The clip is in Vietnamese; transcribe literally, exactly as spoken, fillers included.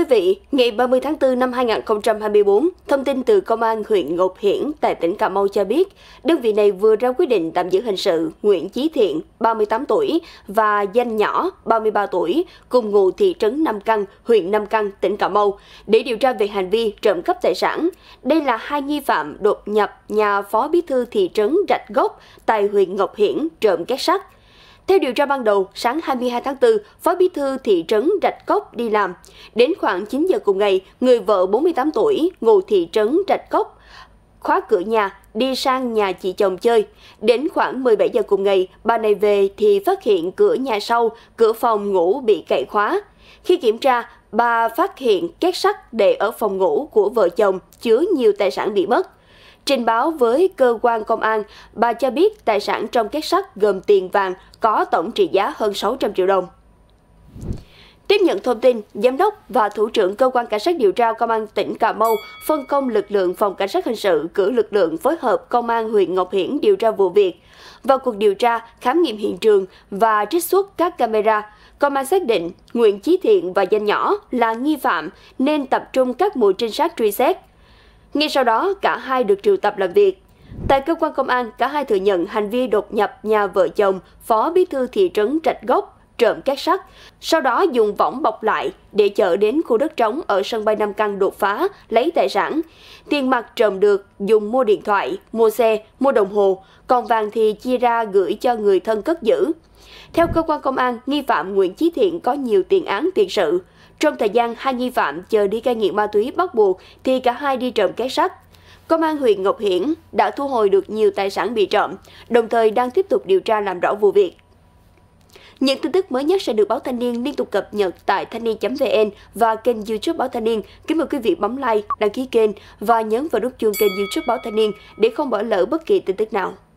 vị, ngày ba mươi tháng tư năm hai nghìn không trăm hai mươi tư, thông tin từ Công an huyện Ngọc Hiển tại tỉnh Cà Mau cho biết, đơn vị này vừa ra quyết định tạm giữ hình sự Nguyễn Chí Thiện, ba mươi tám tuổi, và Danh Nhỏ, ba mươi ba tuổi, cùng ngụ thị trấn Nam Căn, huyện Nam Căn, tỉnh Cà Mau, để điều tra về hành vi trộm cắp tài sản. Đây là hai nghi phạm đột nhập nhà phó bí thư thị trấn Rạch Gốc tại huyện Ngọc Hiển trộm két sắt. Theo điều tra ban đầu, sáng hai mươi hai tháng tư, Phó Bí thư thị trấn Rạch Gốc đi làm. Đến khoảng chín giờ cùng ngày, người vợ bốn mươi tám tuổi, ngụ thị trấn Rạch Gốc, khóa cửa nhà, đi sang nhà chị chồng chơi. Đến khoảng mười bảy giờ cùng ngày, bà này về thì phát hiện cửa nhà sau, cửa phòng ngủ bị cậy khóa. Khi kiểm tra, bà phát hiện két sắt để ở phòng ngủ của vợ chồng chứa nhiều tài sản bị mất. Trình báo với cơ quan công an, bà cho biết tài sản trong két sắt gồm tiền vàng có tổng trị giá hơn sáu trăm triệu đồng. Tiếp nhận thông tin, Giám đốc và Thủ trưởng Cơ quan Cảnh sát điều tra Công an tỉnh Cà Mau phân công lực lượng Phòng Cảnh sát Hình sự cử lực lượng phối hợp Công an huyện Ngọc Hiển điều tra vụ việc. Vào cuộc điều tra, khám nghiệm hiện trường và trích xuất các camera, Công an xác định Nguyễn Chí Thiện và Danh Nhỏ là nghi phạm nên tập trung các mũi trinh sát truy xét. Ngay sau đó, cả hai được triệu tập làm việc. Tại cơ quan công an, cả hai thừa nhận hành vi đột nhập nhà vợ chồng Phó Bí thư thị trấn Rạch Gốc trộm két sắt, sau đó dùng võng bọc lại để chở đến khu đất trống ở sân bay Nam Căn đột phá, lấy tài sản. Tiền mặt trộm được dùng mua điện thoại, mua xe, mua đồng hồ, còn vàng thì chia ra gửi cho người thân cất giữ. Theo cơ quan công an, nghi phạm Nguyễn Chí Thiện có nhiều tiền án tiền sự. Trong thời gian hai nghi phạm chờ đi cai nghiện ma túy bắt buộc thì cả hai đi trộm két sắt. Công an huyện Ngọc Hiển đã thu hồi được nhiều tài sản bị trộm, đồng thời đang tiếp tục điều tra làm rõ vụ việc. Những tin tức mới nhất sẽ được Báo Thanh niên liên tục cập nhật tại thanh niên chấm vn và kênh YouTube Báo Thanh niên. Kính mời quý vị bấm like, đăng ký kênh và nhấn vào nút chuông kênh YouTube Báo Thanh niên để không bỏ lỡ bất kỳ tin tức nào.